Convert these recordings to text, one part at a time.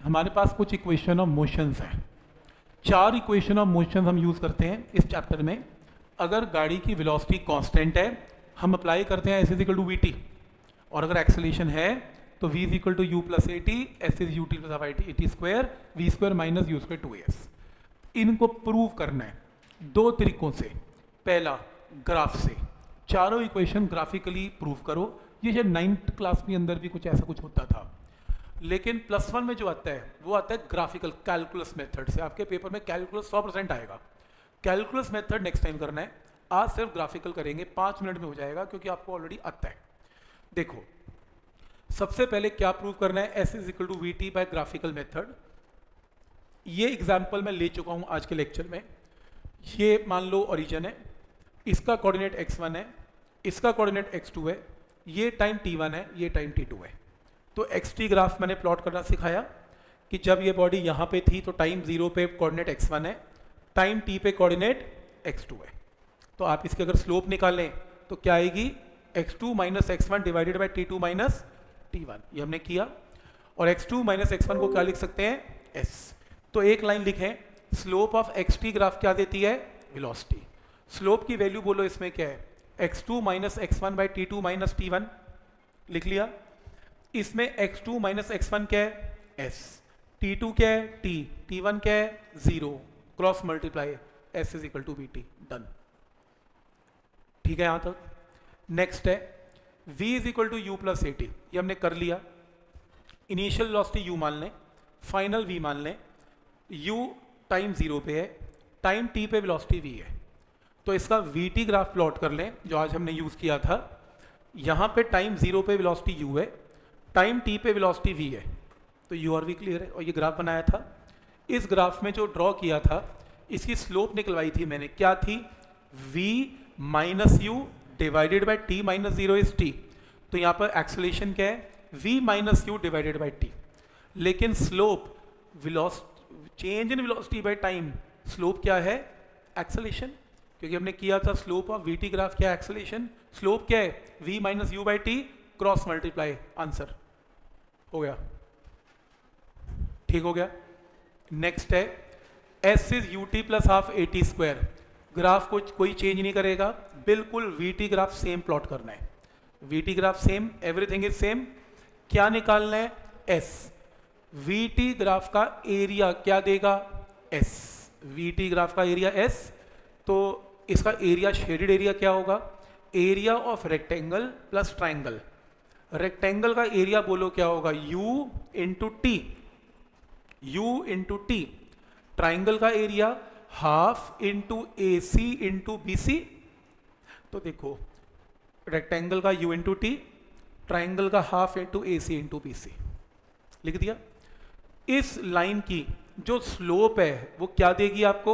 हमारे पास कुछ equation of motions हैं। 4 इक्वेशन ऑफ मोशन हम यूज़ करते हैं इस चैप्टर में। अगर गाड़ी की वेलोसिटी कांस्टेंट है हम अप्लाई करते हैं S is equal to V T, और अगर एक्सेलेरेशन है तो v is equal to U plus A T, S is U T plus I T, A T square V square minus U square two S. इनको prove करना है 2 तरीकों से। पहला ग्राफ से, चारों इक्वेशन ग्राफिकली प्रूव करो। ये जो 9th क्लास के अंदर भी कुछ ऐसा कुछ होता था, लेकिन +1 में जो आता है वो आता है ग्राफिकल कैलकुलस मेथड से। आपके पेपर में कैलकुलस 100% आएगा। कैलकुलस मेथड नेक्स्ट टाइम करना है, आज सिर्फ ग्राफिकल करेंगे, 5 मिनट में हो जाएगा क्योंकि आपको ऑलरेडी आता है। देखो सबसे पहले क्या प्रूव करना है, S is equal to V T by graphical method. ये एग्जाम्पल मैं ले चुका हूँ आज के लेक्चर में। ये मान लो ओरिजिन है, इसका कोऑर्डिनेट x1 है, इसका कोऑर्डिनेट x2 है, ये टाइम t1 है, ये टाइम t2 है। तो xt ग्राफ मैंने प्लॉट करना सिखाया कि जब ये बॉडी यहाँ पे थी तो टाइम 0 पे कोऑर्डिनेट x1 है, टाइम t पे कोऑर्डिनेट x2 है। तो आप इसके अगर स्लोप निकालें तो क्या आएगी, x2 minus x1 divided by t2 minus t1। ये हमने किया। और x2 माइनस x1 को क्या लिख सकते हैं, s। तो एक लाइन लिखें, स्लोप ऑफ xt ग्राफ क्या देती है, वेलोसिटी। स्लोप की वैल्यू बोलो इसमें क्या है, x2 minus x1 by t2 minus t1, लिख लिया। इसमें x2 माइनस x1 क्या है, s, t2 क्या है, t, t1 क्या है, 0, cross multiply, s is equal to B T, done. ठीक है यहाँ तक। नेक्स्ट है v is equal to U plus A T, ये हमने कर लिया। इनिशियल वेलोसिटी u मान लें, फाइनल v मान लें। u टाइम 0 पे है, टाइम t पे वेलोसिटी v है। तो इसका vt ग्राफ प्लॉट कर लें जो आज हमने यूज़ किया था। यहाँ पे टाइम 0 पे वेलोसिटी u है, टाइम t पे वेलोसिटी v है, तो u और v क्लियर है। और ये ग्राफ बनाया था, इस ग्राफ में जो ड्रॉ किया था इसकी स्लोप निकलवाई थी मैंने, क्या थी, v minus you divided by t minus 0 is t। तो यहाँ पर एक्सेलेरेशन क्या है, v minus you divided by t। लेकिन slope change in velocity by time, slope क्या है, एक्सेलेरेशन, क्योंकि हमने किया था slope of V T graph क्या है, एक्सेलेरेशन। स्लोप क्या है, v minus you by T, cross multiply, answer हो गया। ठीक हो गया। नेक्स्ट है s is U T plus half A T square. Graph को कोई चेंज नहीं करेगा, बिल्कुल V T graph same plot करना है। V T graph same, everything is same. क्या निकालना है, s। वी टी ग्राफ का एरिया क्या देगा, s। वी टी ग्राफ का एरिया s, तो इसका एरिया शेडेड एरिया क्या होगा, area of rectangle plus triangle. Rectangle का एरिया बोलो क्या होगा, u into T, u into T. Triangle का area half into A C into B C. तो देखो रेक्टेंगल का u इंटू टी, ट्राइंगल का half into A C into B C, लिख दिया। इस लाइन की जो स्लोप है वो क्या देगी आपको,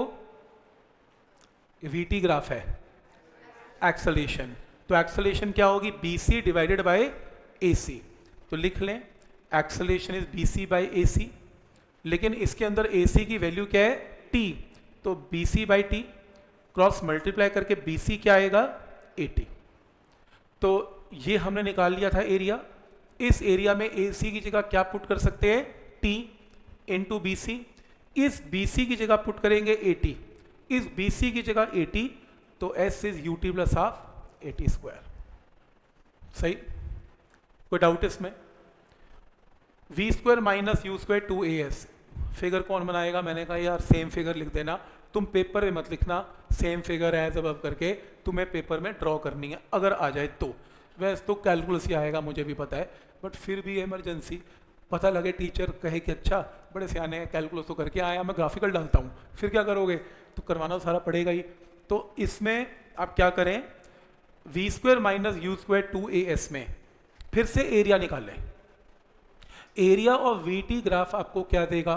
वीटी ग्राफ है, एक्सेलेरेशन। तो एक्सेलेरेशन क्या होगी, B C divided by A C. तो लिख लें acceleration is B C by A C, लेकिन इसके अंदर ए सी की वैल्यू क्या है, टी। तो B C by T, cross multiply करके बी सी क्या आएगा, 80। तो ये हमने निकाल लिया था एरिया। इस एरिया में ए सी की जगह क्या पुट कर सकते हैं, टी इंटू बी सी। इस बी सी की जगह पुट करेंगे 80, इस बी सी की जगह 80, तो S is U T plus half A T square. सही, कोई डाउट इसमें। V square minus U square two A S, figure कौन बनाएगा, मैंने कहा यार सेम फिगर लिख देना, तुम पेपर में मत लिखना सेम फिगर है सब अब करके, तुम्हें पेपर में ड्रॉ करनी है अगर आ जाए तो। वैसे तो कैलकुलस ही आएगा मुझे भी पता है, बट फिर भी इमरजेंसी पता लगे, टीचर कहे कि अच्छा बड़े सियाने हैं, कैलकुलस तो करके आया, मैं ग्राफिकल डालता हूँ, फिर क्या करोगे, तो करवाना सारा पड़ेगा ही। तो इसमें आप क्या करें, V square minus U square two A S में फिर से एरिया निकाल लें। Area of V T graph आपको क्या देगा,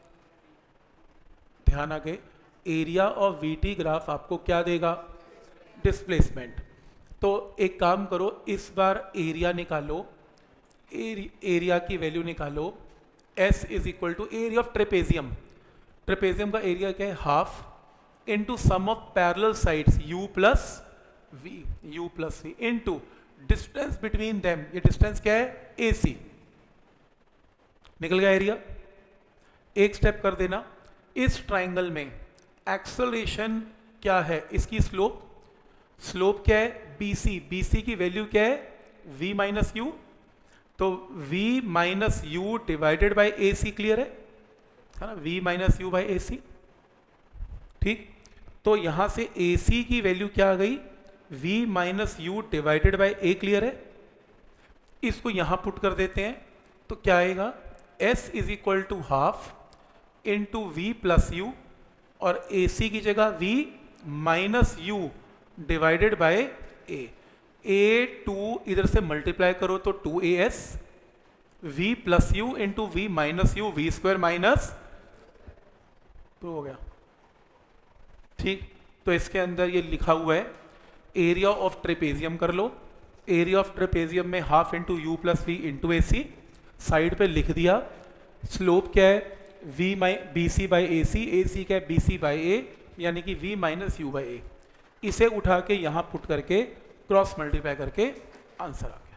ध्यान आगे, area of V T graph आपको क्या देगा, डिस्प्लेसमेंट। तो एक काम करो, इस बार एरिया निकालो, एरिया की वैल्यू निकालो, S is equal to area of trapezium. Trapezium का एरिया क्या है, half into sum of parallel sides u plus v into distance between them, ये डिस्टेंस क्या है, AC। निकल गया एरिया। एक स्टेप कर देना, इस ट्राइंगल में एक्सेलरेशन क्या है, इसकी स्लोप, स्लोप क्या है BC, BC की वैल्यू क्या है V माइनस यू, तो V minus you divided by AC, clear है ना, V minus you by AC, ठीक। तो यहां से AC की वैल्यू क्या आ गई, V minus you divided by A, clear है। इसको यहां पुट कर देते हैं तो क्या आएगा, S is equal to half into V plus u, और AC की जगह V minus you divided by A, A2 इधर से मल्टीप्लाई करो तो 2AS, V plus u into V minus u, V square minus, तो हो गया, ठीक। तो इसके अंदर ये लिखा हुआ है एरिया ऑफ ट्रेपेजियम, कर लो, एरिया ऑफ ट्रेपेजियम में half into u plus v into A C, side पे लिख दिया। स्लोप क्या है, v B C by A C क्या है बी सी बाई ए, यानी कि v minus you by a. इसे उठा के यहाँ पुट करके क्रॉस मल्टीप्लाई करके आंसर आ गया।